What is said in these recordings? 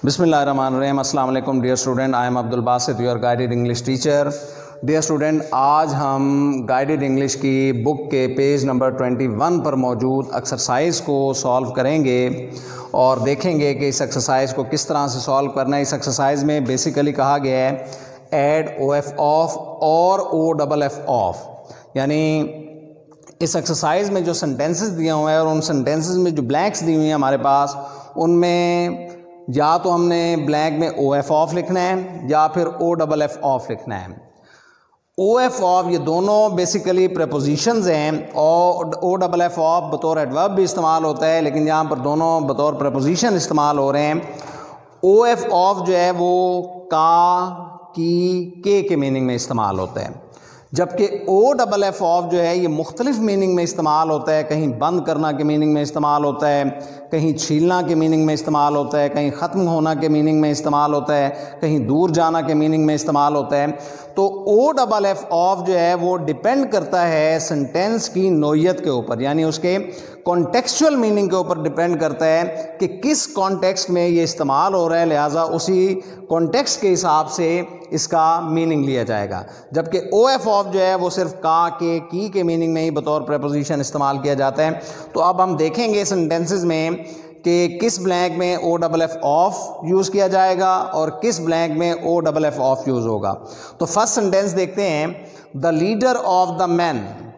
बिस्मिल्लाहिर्रहमानिर्रहीम। अस्सलाम वालेकुम dear student, I am Abdul Basit, your guided English teacher. Dear student, आज हम गाइडेड इंग्लिश की बुक के पेज नंबर 21 पर मौजूद एक्सरसाइज को सॉल्व करेंगे और देखेंगे कि इस एक्सरसाइज को किस तरह से सॉल्व करना है। इस एक्सरसाइज में बेसिकली कहा गया है ऐड ओ एफ ऑफ और ओ डबल एफ ऑफ, यानी इस एक्सरसाइज में जो सेंटेंसेस दिए हुए हैं और उन सेंटेंसेस में जो ब्लैंक्स दी हुई हैं हमारे पास, उनमें या तो हमने ब्लैंक में ओ एफ ऑफ लिखना है या फिर ओ डबल एफ ऑफ लिखना है। ओ एफ ऑफ ये दोनों बेसिकली प्रेपोजिशंस हैं और ओ डबल एफ ऑफ बतौर एडवर्ब भी इस्तेमाल होता है, लेकिन यहाँ पर दोनों बतौर प्रेपोजिशन इस्तेमाल हो रहे हैं। ओ एफ ऑफ जो है वो का, की, के मीनिंग में इस्तेमाल होता है, जबकि ओ डबल एफ ऑफ जो है ये मुख्तलिफ मीनिंग में इस्तेमाल होता है। कहीं बंद करना के मीनिंग में इस्तेमाल होता है, कहीं छीलना के मीनिंग में इस्तेमाल होता है, कहीं ख़त्म होना के मीनिंग में इस्तेमाल होता है, कहीं दूर जाना के मीनिंग में इस्तेमाल होता है। तो ओ डबल एफ ऑफ जो है वो डिपेंड करता है सेंटेंस की नोयत के ऊपर, यानी उसके कॉन्टेक्चुअल मीनिंग के ऊपर डिपेंड करता है कि किस कॉन्टेक्स्ट में ये इस्तेमाल हो रहा है, लिहाजा उसी कॉन्टेक्स्ट के हिसाब से इसका मीनिंग लिया जाएगा। जबकि ओ एफ ऑफ जो है वो सिर्फ का, के, की मीनिंग में ही बतौर प्रेपोजिशन इस्तेमाल किया जाता है। तो अब हम देखेंगे सेंटेंसेस में कि किस ब्लैंक में O double F off use किया जाएगा और किस ब्लैंक में O double F off use होगा। तो फर्स्ट सेंटेंस देखते हैं, the leader of the man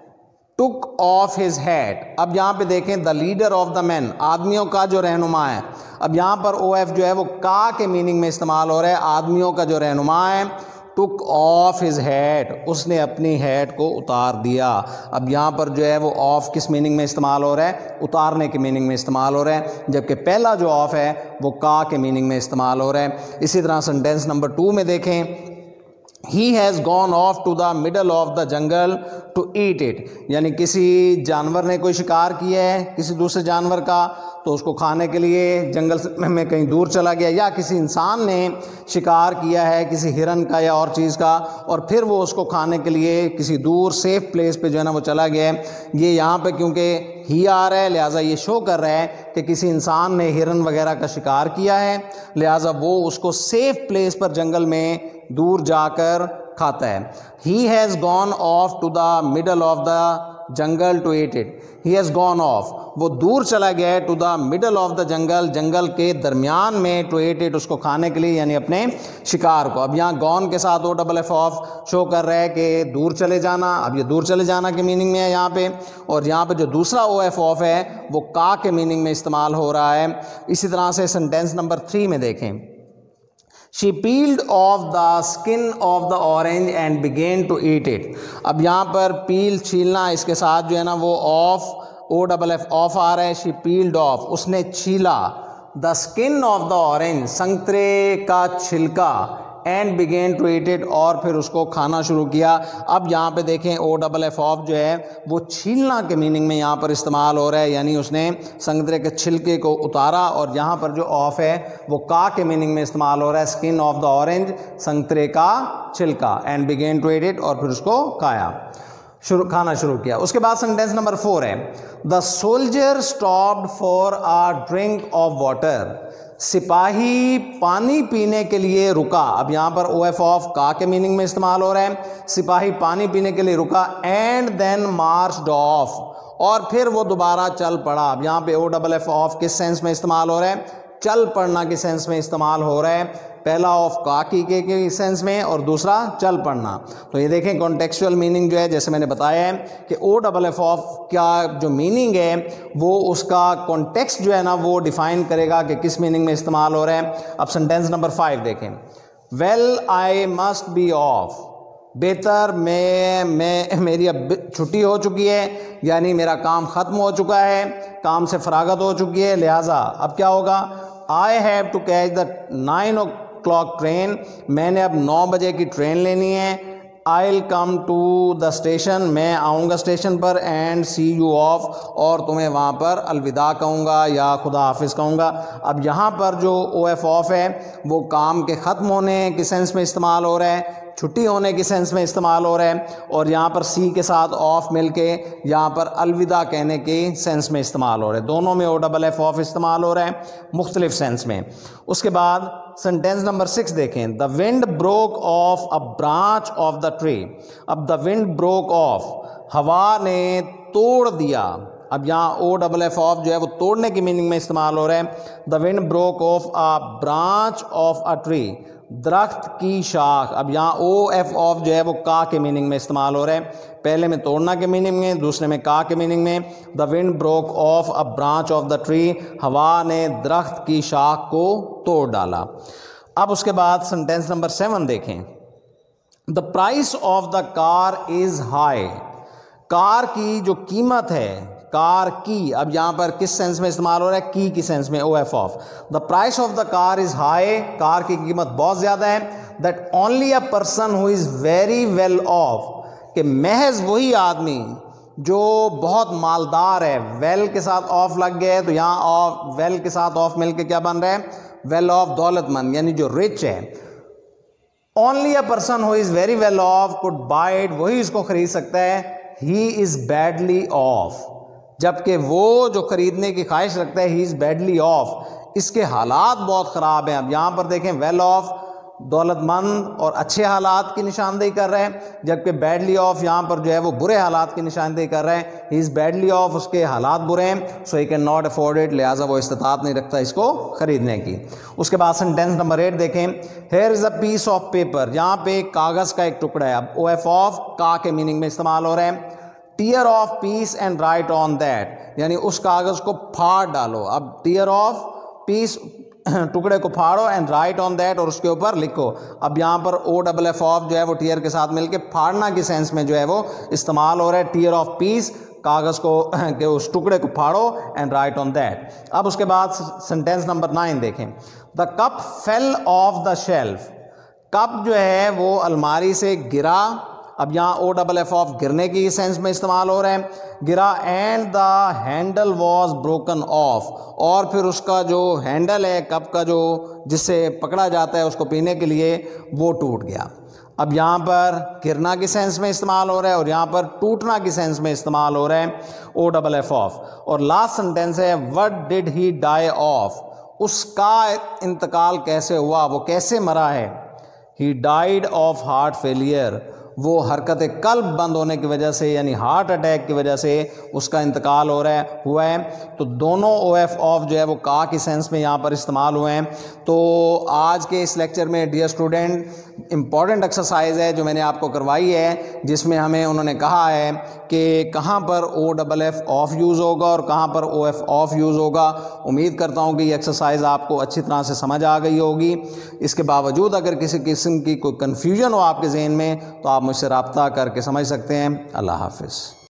took off his hat. अब यहाँ पे देखें, the leader of the man, आदमियों का जो रहनुमा है। अब यहाँ पर ओ एफ जो है वो का के मीनिंग में इस्तेमाल हो रहा है, आदमियों का जो रहनुमा है। टुक ऑफ हिज हैट, उसने अपनी हैट को उतार दिया। अब यहाँ पर जो है वो ऑफ किस मीनिंग में इस्तेमाल हो रहा है, उतारने के मीनिंग में इस्तेमाल हो रहा है, जबकि पहला जो ऑफ है वो का के मीनिंग में इस्तेमाल हो रहा है। इसी तरह सेंटेंस नंबर 2 में देखें, He has gone off to the middle of the jungle to eat it, यानी किसी जानवर ने कोई शिकार किया है किसी दूसरे जानवर का, तो उसको खाने के लिए जंगल में कहीं दूर चला गया, या किसी इंसान ने शिकार किया है किसी हिरन का या और चीज़ का और फिर वो उसको खाने के लिए किसी दूर सेफ प्लेस पे जो है ना वो चला गया है। ये यहाँ पे क्योंकि ही आ रहा है, लिहाजा ये शो कर रहा है कि किसी इंसान ने हिरन वगैरह का शिकार किया है, लिहाजा वो उसको सेफ प्लेस पर जंगल में दूर जाकर खाता है। He has gone off to the middle of the jungle to eat it. He has gone off, वो दूर चला गया है, to the middle of the jungle, जंगल के दरमियान में, to eat it, उसको खाने के लिए, यानी अपने शिकार को। अब यहाँ gone के साथ O double F off show कर रहा है कि दूर चले जाना। अब ये दूर चले जाना के मीनिंग में है यहाँ पे, और यहाँ पे जो दूसरा ओ एफ ऑफ है वो का के मीनिंग में इस्तेमाल हो रहा है। इसी तरह से सेंटेंस नंबर 3 में देखें, She peeled off the skin of the orange and began to eat it. अब यहाँ पर पील, छीलना, इसके साथ जो है ना वो off, O double F off आ रहा है। She peeled off, उसने छीला, the skin of the orange, संतरे का छिलका, and began to eat it, और फिर उसको खाना शुरू किया। अब यहाँ पे देखें ओ डबल एफ ऑफ जो है वो छीलना के मीनिंग में यहाँ पर इस्तेमाल हो रहा है, यानी उसने संतरे के छिलके को उतारा, और यहाँ पर जो ऑफ है वो का के मीनिंग में इस्तेमाल हो रहा है, स्किन ऑफ द ऑरेंज, संतरे का छिलका, and began to eat it, और फिर उसको खाना शुरू किया। उसके बाद सेंटेंस नंबर 4 है, the soldier stopped for a drink of water. सिपाही पानी पीने के लिए रुका। अब यहाँ पर ओ एफ ऑफ का के मीनिंग में इस्तेमाल हो रहा है, सिपाही पानी पीने के लिए रुका, एंड देन मार्च्ड ऑफ, और फिर वो दोबारा चल पड़ा। अब यहाँ पे ओ डबल एफ ऑफ किस सेंस में इस्तेमाल हो रहा है, चल पड़ना के सेंस में इस्तेमाल हो रहा है। पहला ऑफ का के सेंस में और दूसरा चल पड़ना। तो ये देखें कॉन्टेक्चुअल मीनिंग जो है, जैसे मैंने बताया है कि ओ डबल एफ ऑफ का जो मीनिंग है वो उसका कॉन्टेक्स्ट जो है ना वो डिफाइन करेगा कि किस मीनिंग में इस्तेमाल हो रहा है। अब सेंटेंस नंबर 5 देखें, well I must be off, बेहतर मेरी अब छुट्टी हो चुकी है, यानी मेरा काम ख़त्म हो चुका है, काम से फरागत हो चुकी है, लिहाजा अब क्या होगा, I have to catch the 9 o'clock train, मैंने अब 9 बजे की ट्रेन लेनी है। I will come to the station, मैं आऊँगा स्टेशन पर, एंड सी यू ऑफ, और तुम्हें वहाँ पर अलविदा कहूँगा या खुदा हाफिज़ कहूँगा। अब यहाँ पर जो ओ एफ ऑफ है वो काम के ख़त्म होने के सेंस में इस्तेमाल हो रहा है, छुट्टी होने की सेंस में इस्तेमाल हो रहा है, और यहाँ पर सी के साथ ऑफ मिलके यहाँ पर अलविदा कहने के सेंस में इस्तेमाल हो रहा है। दोनों में OFF ऑफ इस्तेमाल हो रहा है मुख्तलिफ सेंस में। उसके बाद सेंटेंस नंबर 6 देखें, the wind broke off a branch of the tree. अब द विंड ब्रोक ऑफ, हवा ने तोड़ दिया। अब यहाँ OFF ऑफ जो है वो तोड़ने की मीनिंग में इस्तेमाल हो रहा है। The wind broke off a branch of a tree, दरख्त की शाख। अब यहाँ OF ऑफ जो है वो का के मीनिंग में इस्तेमाल हो रहा है। पहले में तोड़ना के मीनिंग में, दूसरे में का के मीनिंग में। The wind broke off a branch of the tree, हवा ने दरख्त की शाख को तोड़ डाला। अब उसके बाद सेंटेंस नंबर 7 देखें, the price of the car is high. Car की जो कीमत है, कार की, अब यहाँ पर किस सेंस में इस्तेमाल हो रहा है? की सेंस में, OF of. The price of the car is high, car की कीमत बहुत ज़्यादा है। That only a person who is very well off, कि महज वही आदमी जो बहुत मालदार है। वेल के साथ ऑफ लग गया है तो यहाँ ऑफ, वेल के साथ ऑफ मिलके क्या बन रहा है? वेल ऑफ, दौलतमंद, यानी जो रिच है। Only a person who is very well off could buy it, वही इसको खरीद सकता है। ही इज़ बैडली ऑफ, जबकि वो जो खरीदने की ख्वाहिश रखता है, ही इज़ बैडली ऑफ, इसके हालात बहुत ख़राब हैं। अब यहाँ पर देखें, वेल ऑफ दौलतमंद और अच्छे हालात की निशानदेही कर रहे हैं, जबकि बैडली ऑफ यहाँ पर जो है वो बुरे हालात की निशानदेही कर रहे हैं। ही इज़ बैडली ऑफ, उसके हालात बुरे हैं, so he cannot afford it, लिहाजा वो इस्तात नहीं रखता इसको ख़रीदने की। उसके बाद सेंटेंस नंबर 8 देखें, here is a piece of paper. यहाँ पे कागज़ का एक टुकड़ा है। अब OF ऑफ का के मीनिंग में इस्तेमाल हो रहे हैं। Tear off piece and write on that, यानी उस कागज़ को फाड़ डालो। अब टीयर ऑफ पीस, टुकड़े को फाड़ो, एंड राइट ऑन दैट, और उसके ऊपर लिखो। अब यहाँ पर OFF ऑफ जो है वो टीयर के साथ मिलके फाड़ना की सेंस में जो है वो इस्तेमाल हो रहा है। टीयर ऑफ पीस, कागज़ को के उस टुकड़े को फाड़ो, एंड राइट ऑन दैट। अब उसके बाद सेंटेंस नंबर 9 देखें, the cup fell off the shelf. Cup जो है वो अलमारी से गिरा। अब यहाँ OFF ऑफ गिरने की सेंस में इस्तेमाल हो रहा है, गिरा। And the handle was broken off, और फिर उसका जो हैंडल है कप का, जो जिससे पकड़ा जाता है उसको पीने के लिए, वो टूट गया। अब यहाँ पर गिरना की सेंस में इस्तेमाल हो रहा है, और यहाँ पर टूटना की सेंस में इस्तेमाल हो रहा है OFF ऑफ। और लास्ट सेंटेंस है, what did he die of, उसका इंतकाल कैसे हुआ, वो कैसे मरा है? He died of heart failure, वो हरकत कल्ब बंद होने की वजह से, यानी हार्ट अटैक की वजह से उसका इंतकाल हुआ है। तो दोनों OF ऑफ जो है वो का की सेंस में यहाँ पर इस्तेमाल हुए हैं। तो आज के इस लेक्चर में डियर स्टूडेंट, इम्पॉर्टेंट एक्सरसाइज है जो मैंने आपको करवाई है, जिसमें हमें उन्होंने कहा है कि कहाँ पर OFF ऑफ यूज़ होगा और कहाँ पर OF ऑफ यूज़ होगा। उम्मीद करता हूँ कि ये एक्सरसाइज आपको अच्छी तरह से समझ आ गई होगी। इसके बावजूद अगर किसी किस्म की कोई कन्फ्यूजन हो आपके जहन में, तो आप मुझसे रब्ता करके समझ सकते हैं। अल्लाह हाफ़िज़।